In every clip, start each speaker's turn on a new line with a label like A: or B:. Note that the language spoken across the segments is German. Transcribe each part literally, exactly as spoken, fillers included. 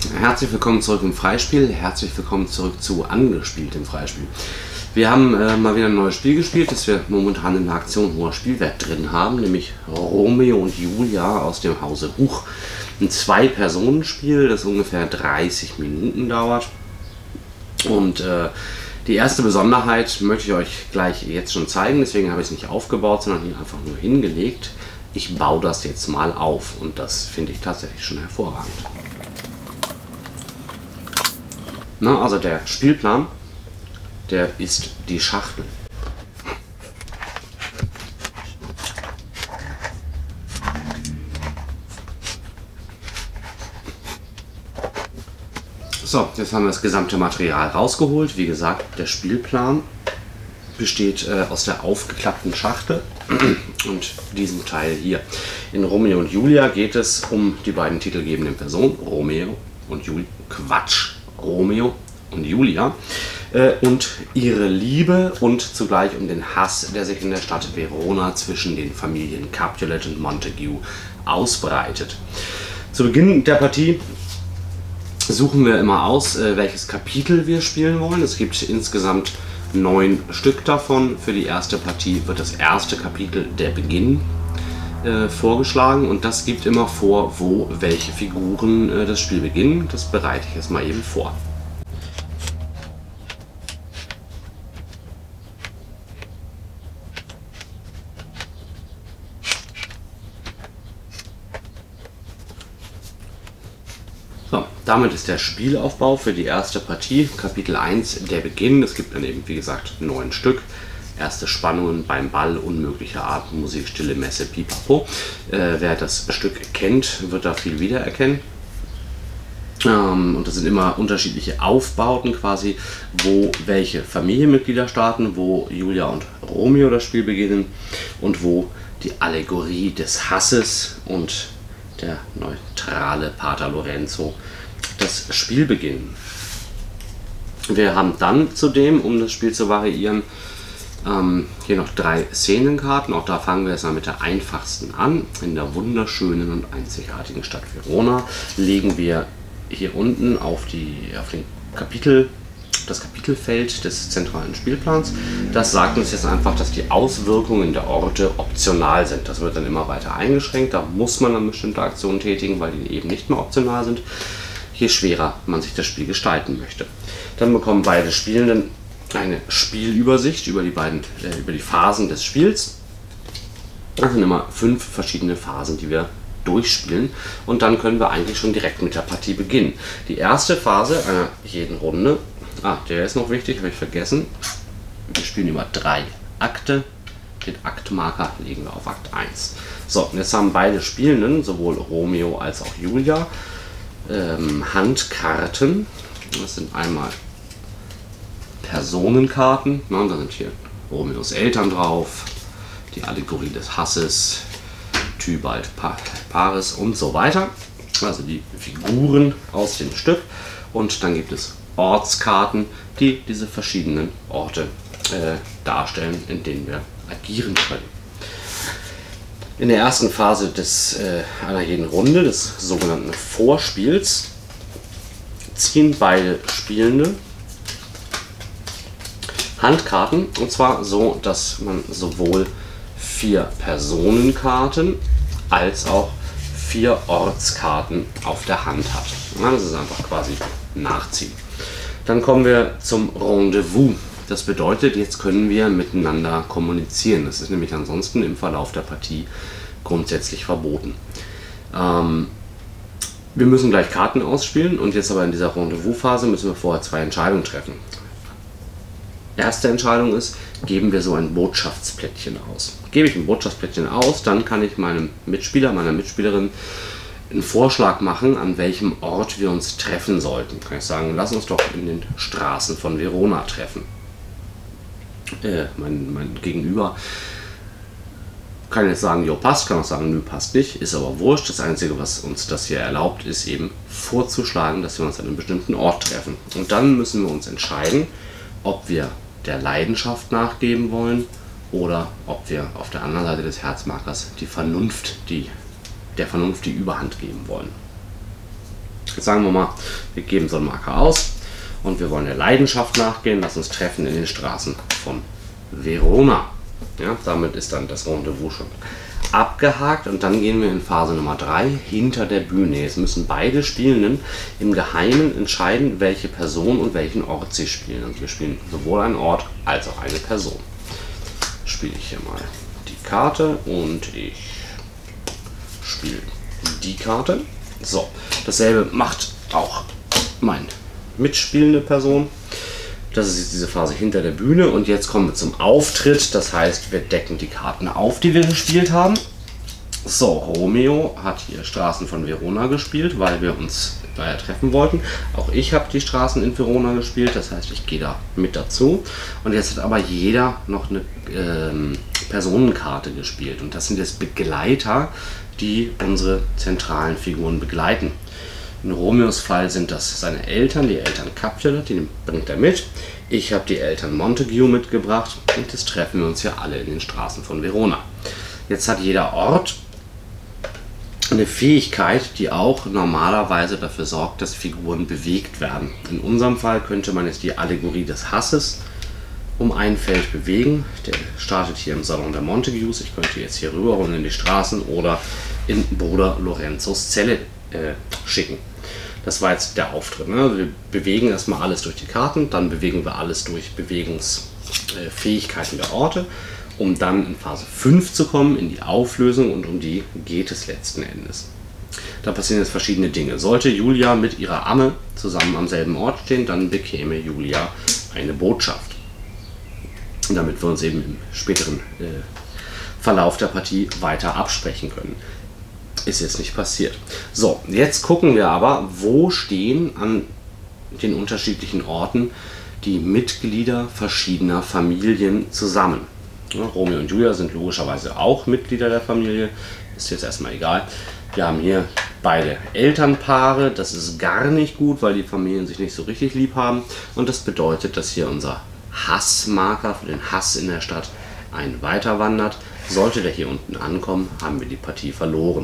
A: Herzlich willkommen zurück im Freispiel, herzlich willkommen zurück zu Angespielt im Freispiel. Wir haben äh, mal wieder ein neues Spiel gespielt, das wir momentan in der Aktion hoher Spielwert drin haben, nämlich Romeo und Julia aus dem Hause Huch. Ein Zwei-Personen-Spiel, das ungefähr dreißig Minuten dauert. Und äh, die erste Besonderheit möchte ich euch gleich jetzt schon zeigen, deswegen habe ich es nicht aufgebaut, sondern hier einfach nur hingelegt. Ich baue das jetzt mal auf und das finde ich tatsächlich schon hervorragend. Na, also der Spielplan, der ist die Schachtel. So, jetzt haben wir das gesamte Material rausgeholt. Wie gesagt, der Spielplan besteht äh, aus der aufgeklappten Schachtel und diesem Teil hier. In Romeo und Julia geht es um die beiden titelgebenden Personen, Romeo und Julia. Quatsch! Romeo und Julia äh, und ihre Liebe und zugleich um den Hass, der sich in der Stadt Verona zwischen den Familien Capulet und Montague ausbreitet. Zu Beginn der Partie suchen wir immer aus, äh, welches Kapitel wir spielen wollen. Es gibt insgesamt neun Stück davon. Für die erste Partie wird das erste Kapitel, der Beginn, Äh, vorgeschlagen, und das gibt immer vor, wo welche Figuren äh, das Spiel beginnen. Das bereite ich jetzt mal eben vor. So, damit ist der Spielaufbau für die erste Partie, Kapitel eins, der Beginn. Es gibt dann eben, wie gesagt, neun Stück. Erste Spannungen beim Ball, unmöglicher Art, Musik, Stille, Messe, Pipapo. Äh, wer das Stück kennt, wird da viel wiedererkennen. Ähm, und das sind immer unterschiedliche Aufbauten quasi, wo welche Familienmitglieder starten, wo Julia und Romeo das Spiel beginnen und wo die Allegorie des Hasses und der neutrale Pater Lorenzo das Spiel beginnen. Wir haben dann zudem, um das Spiel zu variieren, Ähm, hier noch drei Szenenkarten. Auch da fangen wir jetzt mal mit der einfachsten an. In der wunderschönen und einzigartigen Stadt Verona legen wir hier unten auf, die, auf den Kapitel, das Kapitelfeld des zentralen Spielplans. Das sagt uns jetzt einfach, dass die Auswirkungen der Orte optional sind. Das wird dann immer weiter eingeschränkt. Da muss man dann bestimmte Aktionen tätigen, weil die eben nicht mehr optional sind, je schwerer man sich das Spiel gestalten möchte. Dann bekommen beide Spielenden eine Spielübersicht über die beiden, äh, über die Phasen des Spiels. Das sind immer fünf verschiedene Phasen, die wir durchspielen, und dann können wir eigentlich schon direkt mit der Partie beginnen. Die erste Phase einer jeden Runde, ah, der ist noch wichtig, habe ich vergessen. Wir spielen über drei Akte. Den Aktmarker legen wir auf Akt eins. So, und jetzt haben beide Spielenden, sowohl Romeo als auch Julia, ähm, Handkarten. Das sind einmal Personenkarten, ne, da sind hier Romeos Eltern drauf, die Allegorie des Hasses, Tybalt, pa Paris und so weiter, also die Figuren aus dem Stück, und dann gibt es Ortskarten, die diese verschiedenen Orte äh, darstellen, in denen wir agieren können. In der ersten Phase des, äh, einer jeden Runde, des sogenannten Vorspiels, ziehen beide Spielende Handkarten, und zwar so, dass man sowohl vier Personenkarten als auch vier Ortskarten auf der Hand hat. Das ist einfach quasi Nachziehen. Dann kommen wir zum Rendezvous. Das bedeutet, jetzt können wir miteinander kommunizieren. Das ist nämlich ansonsten im Verlauf der Partie grundsätzlich verboten. Ähm, wir müssen gleich Karten ausspielen, und jetzt aber in dieser Rendezvous-Phase müssen wir vorher zwei Entscheidungen treffen. Erste Entscheidung ist, geben wir so ein Botschaftsplättchen aus. Gebe ich ein Botschaftsplättchen aus, dann kann ich meinem Mitspieler, meiner Mitspielerin einen Vorschlag machen, an welchem Ort wir uns treffen sollten. Kann ich sagen, lass uns doch in den Straßen von Verona treffen. Äh, mein, mein Gegenüber kann jetzt sagen, jo, passt, kann auch sagen, nö, passt nicht, ist aber wurscht. Das Einzige, was uns das hier erlaubt, ist eben vorzuschlagen, dass wir uns an einem bestimmten Ort treffen. Und dann müssen wir uns entscheiden, ob wir der Leidenschaft nachgeben wollen oder ob wir auf der anderen Seite des Herzmarkers die Vernunft, die, der Vernunft die Überhand geben wollen. Jetzt sagen wir mal, wir geben so einen Marker aus und wir wollen der Leidenschaft nachgehen. Lass uns treffen in den Straßen von Verona. Ja, damit ist dann das Rendezvous schon abgehakt und dann gehen wir in Phase Nummer drei hinter der Bühne. Jetzt müssen beide Spielenden im Geheimen entscheiden, welche Person und welchen Ort sie spielen. Also wir spielen sowohl einen Ort als auch eine Person. Spiele ich hier mal die Karte und ich spiele die Karte. So, dasselbe macht auch meine mitspielende Person. Das ist jetzt diese Phase hinter der Bühne und jetzt kommen wir zum Auftritt. Das heißt, wir decken die Karten auf, die wir gespielt haben. So, Romeo hat hier Straßen von Verona gespielt, weil wir uns daher treffen wollten. Auch ich habe die Straßen in Verona gespielt, das heißt, ich gehe da mit dazu. Und jetzt hat aber jeder noch eine ähm, Personenkarte gespielt. Und das sind jetzt Begleiter, die unsere zentralen Figuren begleiten. In Romeos Fall sind das seine Eltern, die Eltern Capulet, die bringt er mit. Ich habe die Eltern Montague mitgebracht und jetzt treffen wir uns ja alle in den Straßen von Verona. Jetzt hat jeder Ort eine Fähigkeit, die auch normalerweise dafür sorgt, dass Figuren bewegt werden. In unserem Fall könnte man jetzt die Allegorie des Hasses um ein Feld bewegen. Der startet hier im Salon der Montagues. Ich könnte jetzt hier rüber und in die Straßen oder in Bruder Lorenzos Zelle äh, schicken. Das war jetzt der Auftritt. Ne? Wir bewegen erstmal alles durch die Karten, dann bewegen wir alles durch Bewegungsfähigkeiten der Orte, um dann in Phase fünf zu kommen, in die Auflösung, und um die geht es letzten Endes. Da passieren jetzt verschiedene Dinge. Sollte Julia mit ihrer Amme zusammen am selben Ort stehen, dann bekäme Julia eine Botschaft. Damit wir uns eben im späteren äh, Verlauf der Partie weiter absprechen können. Ist jetzt nicht passiert. So, jetzt gucken wir aber, wo stehen an den unterschiedlichen Orten die Mitglieder verschiedener Familien zusammen. Ja, Romeo und Julia sind logischerweise auch Mitglieder der Familie, ist jetzt erstmal egal. Wir haben hier beide Elternpaare, das ist gar nicht gut, weil die Familien sich nicht so richtig lieb haben, und das bedeutet, dass hier unser Hassmarker für den Hass in der Stadt ein weiter wandert. Sollte der hier unten ankommen, haben wir die Partie verloren.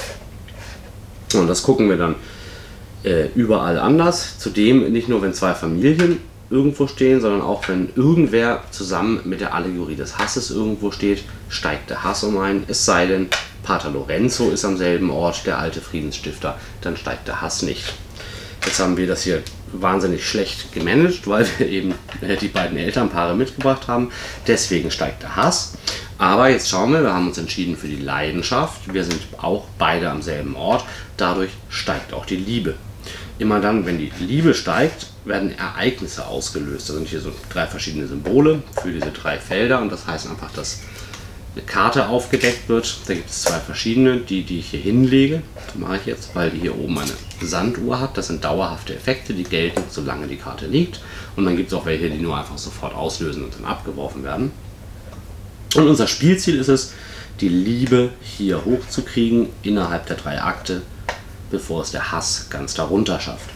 A: Und das gucken wir dann äh, überall anders. Zudem nicht nur, wenn zwei Familien irgendwo stehen, sondern auch wenn irgendwer zusammen mit der Allegorie des Hasses irgendwo steht, steigt der Hass um ein. Es sei denn, Pater Lorenzo ist am selben Ort, der alte Friedensstifter, dann steigt der Hass nicht. Jetzt haben wir das hier wahnsinnig schlecht gemanagt, weil wir eben äh, die beiden Elternpaare mitgebracht haben. Deswegen steigt der Hass. Aber jetzt schauen wir, wir haben uns entschieden für die Leidenschaft. Wir sind auch beide am selben Ort. Dadurch steigt auch die Liebe. Immer dann, wenn die Liebe steigt, werden Ereignisse ausgelöst. Da sind hier so drei verschiedene Symbole für diese drei Felder. Und das heißt einfach, dass eine Karte aufgedeckt wird. Da gibt es zwei verschiedene. Die, die ich hier hinlege, das mache ich jetzt, weil die hier oben eine Sanduhr hat. Das sind dauerhafte Effekte, die gelten, solange die Karte liegt. Und dann gibt es auch welche, die nur einfach sofort auslösen und dann abgeworfen werden. Und unser Spielziel ist es, die Liebe hier hochzukriegen innerhalb der drei Akte, bevor es der Hass ganz darunter schafft.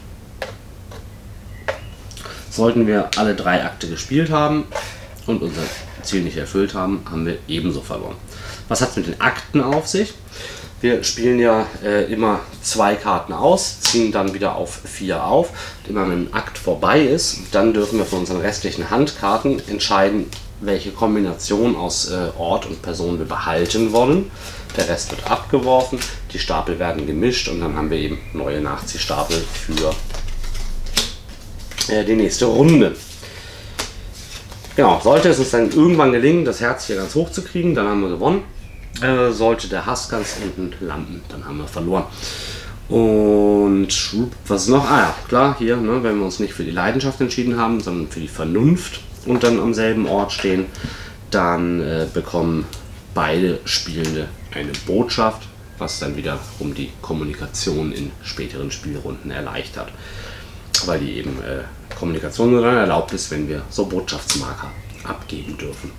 A: Sollten wir alle drei Akte gespielt haben und unser Ziel nicht erfüllt haben, haben wir ebenso verloren. Was hat es mit den Akten auf sich? Wir spielen ja äh, immer zwei Karten aus, ziehen dann wieder auf vier auf. Und immer wenn ein Akt vorbei ist, dann dürfen wir von unseren restlichen Handkarten entscheiden, welche Kombination aus äh, Ort und Person wir behalten wollen. Der Rest wird abgeworfen, die Stapel werden gemischt und dann haben wir eben neue Nachziehstapel für äh, die nächste Runde. Genau, sollte es uns dann irgendwann gelingen, das Herz hier ganz hoch zu kriegen, dann haben wir gewonnen. Äh, sollte der Hass ganz unten landen, dann haben wir verloren. Und was ist noch? Ah ja, klar, hier, ne, wenn wir uns nicht für die Leidenschaft entschieden haben, sondern für die Vernunft und dann am selben Ort stehen, dann äh, bekommen beide Spielende eine Botschaft, was dann wiederum die Kommunikation in späteren Spielrunden erleichtert. Weil die eben äh, Kommunikation nur dann erlaubt ist, wenn wir so Botschaftsmarker abgeben dürfen.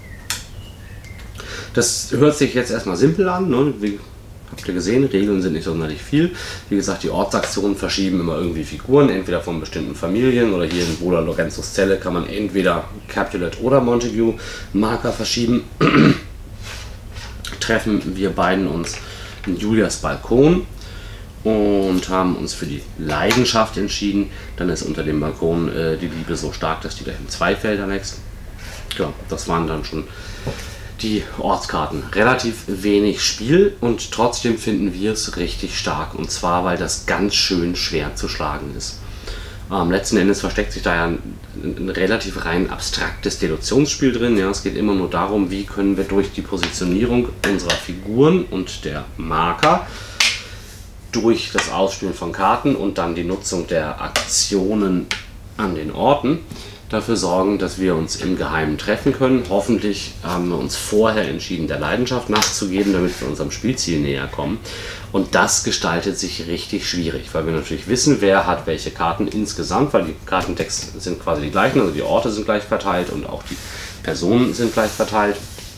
A: Das hört sich jetzt erstmal simpel an, ne? Wie habt ihr gesehen, Regeln sind nicht sonderlich viel. Wie gesagt, die Ortsaktionen verschieben immer irgendwie Figuren, entweder von bestimmten Familien oder hier in Bruder Lorenzos Zelle kann man entweder Capulet oder Montague Marker verschieben. Treffen wir beiden uns in Julias Balkon und haben uns für die Leidenschaft entschieden. Dann ist unter dem Balkon äh, die Liebe so stark, dass die gleich in zwei Felder wächst. Ja, das waren dann schon die Ortskarten. Relativ wenig Spiel und trotzdem finden wir es richtig stark. Und zwar, weil das ganz schön schwer zu schlagen ist. Ähm, letzten Endes versteckt sich da ja ein, ein relativ rein abstraktes Deduktionsspiel drin. Ja, es geht immer nur darum, wie können wir durch die Positionierung unserer Figuren und der Marker, durch das Ausspielen von Karten und dann die Nutzung der Aktionen an den Orten dafür sorgen, dass wir uns im Geheimen treffen können. Hoffentlich haben wir uns vorher entschieden, der Leidenschaft nachzugeben, damit wir unserem Spielziel näher kommen. Und das gestaltet sich richtig schwierig, weil wir natürlich wissen, wer hat welche Karten insgesamt, weil die Kartentexte sind quasi die gleichen, also die Orte sind gleich verteilt und auch die Personen sind gleich verteilt.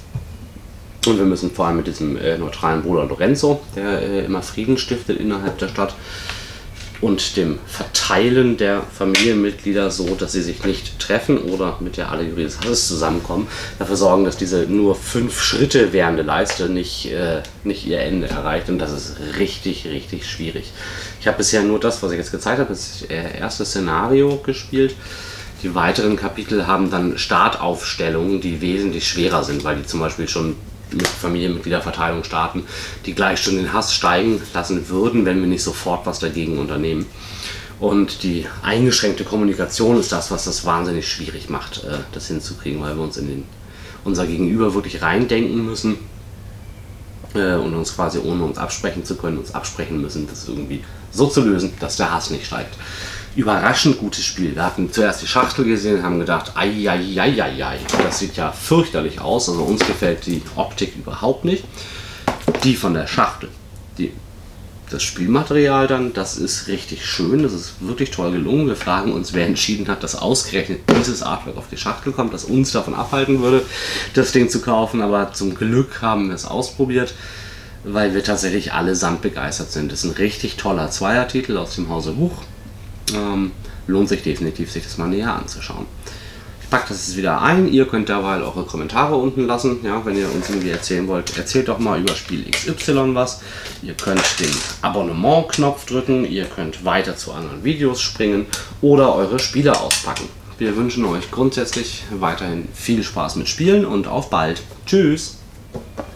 A: Und wir müssen vor allem mit diesem äh, neutralen Bruder Lorenzo, der äh, immer Frieden stiftet innerhalb der Stadt, und dem Verteilen der Familienmitglieder so, dass sie sich nicht treffen oder mit der Allegorie des Hasses zusammenkommen, dafür sorgen, dass diese nur fünf Schritte währende Leiste nicht, äh, nicht ihr Ende erreicht, und das ist richtig, richtig schwierig. Ich habe bisher nur das, was ich jetzt gezeigt habe, das erste Szenario gespielt. Die weiteren Kapitel haben dann Startaufstellungen, die wesentlich schwerer sind, weil die zum Beispiel schon mit Familienmitgliederverteilung starten, die gleich schon den Hass steigen lassen würden, wenn wir nicht sofort was dagegen unternehmen. Und die eingeschränkte Kommunikation ist das, was das wahnsinnig schwierig macht, das hinzukriegen, weil wir uns in den, unser Gegenüber wirklich reindenken müssen und uns quasi, ohne uns absprechen zu können, uns absprechen müssen, das irgendwie so zu lösen, dass der Hass nicht steigt. Überraschend gutes Spiel. Wir hatten zuerst die Schachtel gesehen und haben gedacht, ai, ai, ai, ai, ai, das sieht ja fürchterlich aus. Also uns gefällt die Optik überhaupt nicht. Die von der Schachtel, die, das Spielmaterial dann, das ist richtig schön, das ist wirklich toll gelungen. Wir fragen uns, wer entschieden hat, dass ausgerechnet dieses Artwork auf die Schachtel kommt, das uns davon abhalten würde, das Ding zu kaufen. Aber zum Glück haben wir es ausprobiert, weil wir tatsächlich allesamt begeistert sind. Das ist ein richtig toller Zweiertitel aus dem Hause Buch. Ähm, lohnt sich definitiv, sich das mal näher anzuschauen. Ich packe das jetzt wieder ein. Ihr könnt dabei eure Kommentare unten lassen, ja, wenn ihr uns irgendwie erzählen wollt. Erzählt doch mal über Spiel X Y was. Ihr könnt den Abonnement-Knopf drücken, ihr könnt weiter zu anderen Videos springen oder eure Spiele auspacken. Wir wünschen euch grundsätzlich weiterhin viel Spaß mit Spielen und auf bald. Tschüss!